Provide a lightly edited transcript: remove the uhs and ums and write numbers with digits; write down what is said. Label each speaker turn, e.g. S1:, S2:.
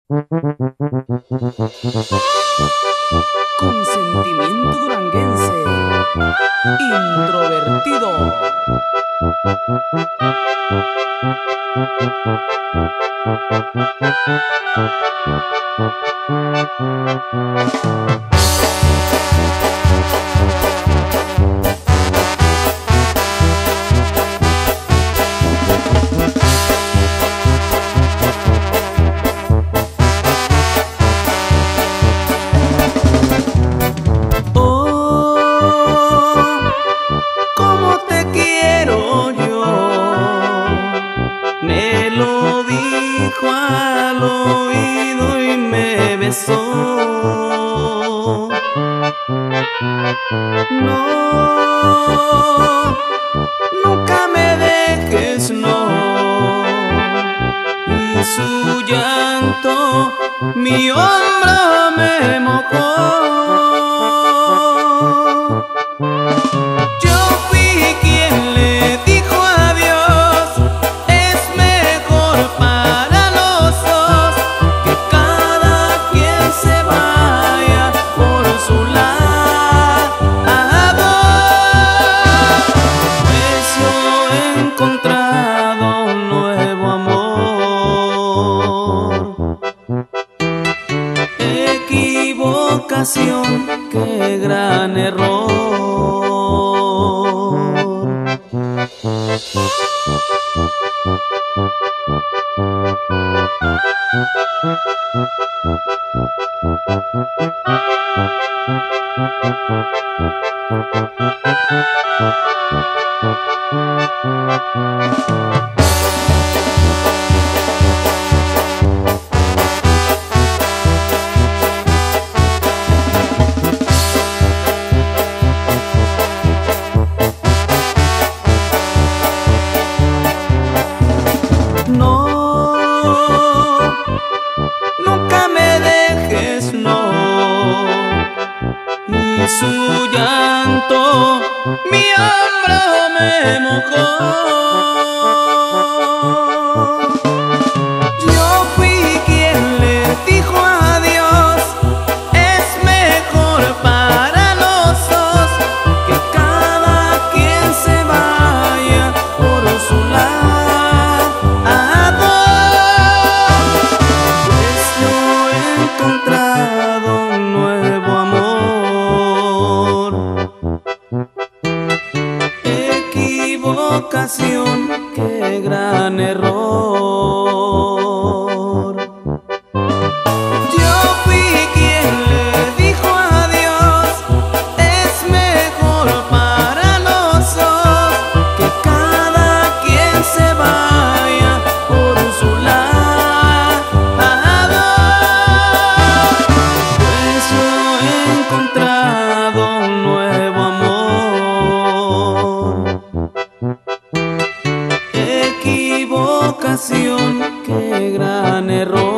S1: Con sentimiento duranguense, introvertido. Cómo te quiero yo, me lo dijo al oído y me besó. No, nunca me dejes, no. Y su llanto mi hombro me mojó. Encontrado un nuevo amor. Equivocación, qué gran error. No, nunca me dejes, no. Y su llanto mi hombro me mojó. Yo fui quien le dijo adiós. Es mejor para los dos que cada quien se vaya por su lado. Pues yo he encontrado un nuevo amor. Equivocación, qué gran error. Yo fui quien le dijo adiós. Es mejor para los dos que cada quien se vaya por su lado. Pues yo he encontrado un nuevo amor. Equivocación, qué gran error.